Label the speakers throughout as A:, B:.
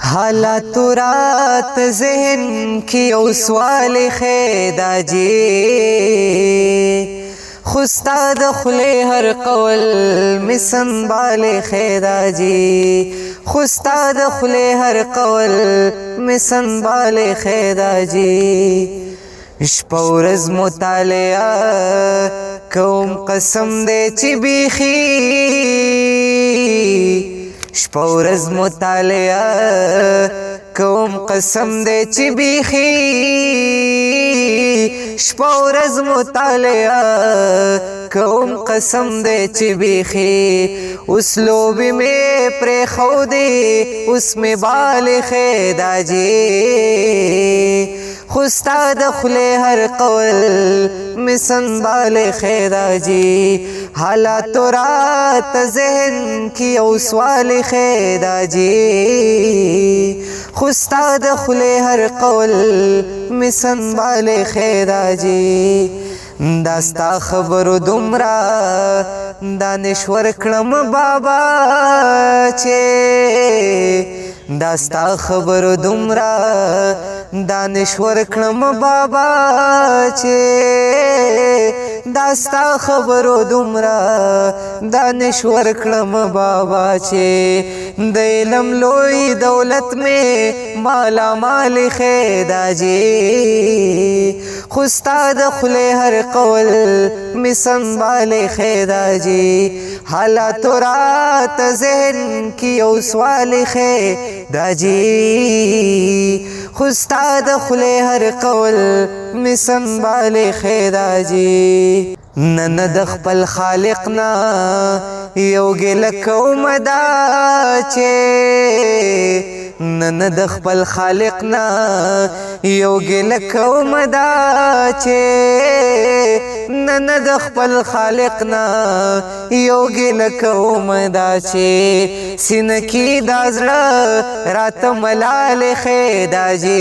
A: حالات رات ذهن کی او سوال خیدا جی خستا دخل ہر قول میں سنبھال خیدا جی خستا دخل ہر قول میں سنبھال خیدا جی شپه ورځ مطالعه کوم قسم دی چې بیخي شپه ورځ مطالعه کوم قسم دی چې بیخي شپه ورځ مطالعه کوم قسم دی چې بیخي اوس لوبې مې پرېښودې اوس مې بال خیدا جی خستا دخل ہر قول میں سنبھال خیدا جی حالات رات ذہن کی او سوال خیدا جی خستا دخل ہر قول میں سنبھال خیدا جی داستا خبر دمرا دانشور کړم بابا چې داستا خبر دمرا دانشور کړم بابا چې داستا خبر دمرا دانشور کړم بابا چې د علم لوی دولت میں مالا مال خیدا جی خستا دخل ہر قول میں سنبھال خیدا جی حالات رات ذہن کی او سوال خیدا جی خستا دخل ہر قول میں سنبھال خیدا جی نن د خپل خالق نا یو ګیله کوم دا چې نن د خپل خالق نا یو ګیله کوم دا چې نن د خپل خالق نا یو ګیله کوم دا چې سینه کې دا زړه راته ملال خیدا جی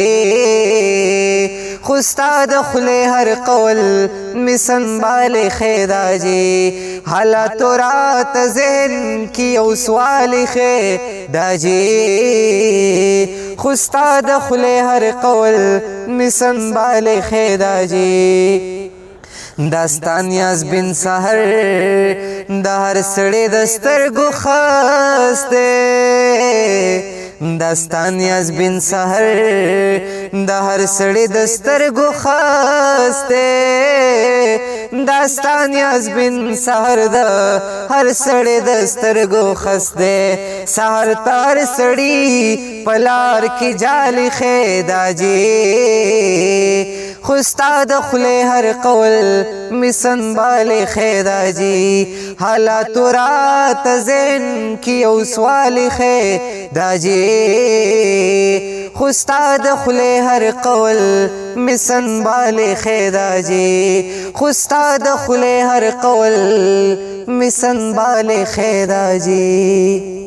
A: خستا دخل ہر قول میں سنبھال خیدا جی حالات رات ذہن کی او سوال خیدا جی خستا دخل ہر قول میں سنبھال خیدا جی داستان یاز بن سحر د هر سړی د سترګو خاص دی داستان یاز بن سحر د هر سړی د سترګو خاص دی داستان یاز بن سحر د هر سړی د سترګو خاص دی سحر تار سړی پلار کی جال خیدا جی خستا دخل ہر قول میں سنبھال خیدا جی حالات رات ذہن کی او سوال خیدا جی خستا دخل ہر قول میں سنبھال خیدا جی خستا دخل ہر قول میں سنبھال خیدا جی